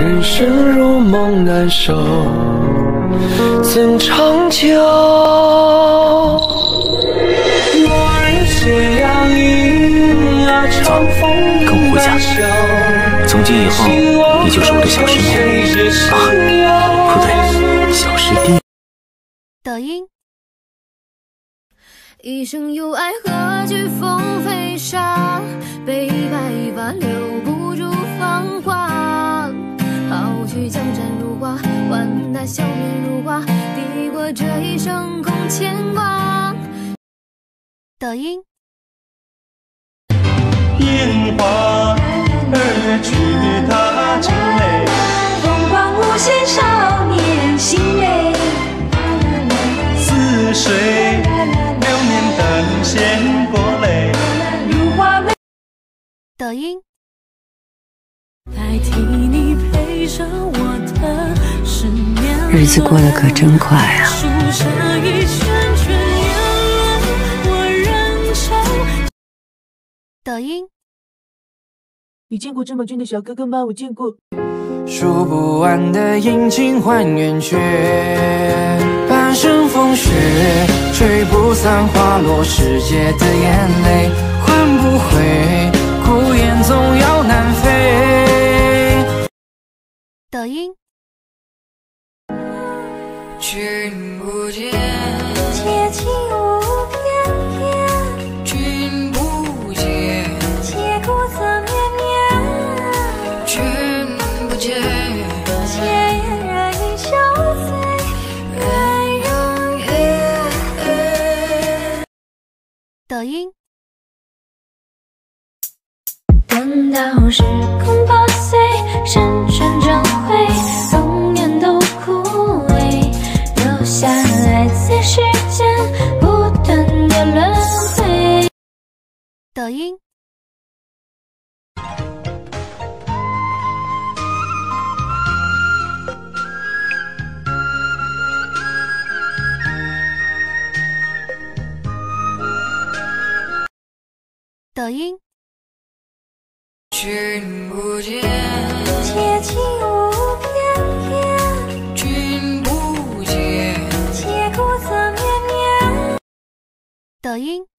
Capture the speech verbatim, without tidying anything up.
人生如梦难守，怎长久？ 跟我回家。从今以后，你就是我的小师妹啊，不对，小师弟。 抖音。一生有爱，何惧风飞沙？悲白发，留不住芳华。好去江山如画，换他笑面如花，抵过这一生空牵挂。抖音。 烟花而去他惊雷， 风光无限少年心美。 似水流年等闲过泪， 如花美。 抖音。 代替你陪着我的十年， 日子过得可真快啊！ 数着一圈圈烟轮，我仍旧。 抖音。 你见过这么俊的小哥哥吗？我见过。 数不完的阴晴换圆缺，半生风雪，吹不散花落世界的眼泪，换不回，孤雁总要南飞。 抖音。 君不见， 且轻舞翩翩， 君不见， 且顾侧绵绵， 君不见， 且嫣然一笑醉，愿永远。 抖音。 等到时空破碎，深深交汇，容颜都枯萎，留下来在世间不断的轮回。 抖音。抖音。 君不见， 且轻舞翩翩， 君不见， 且顾侧绵绵。 抖音。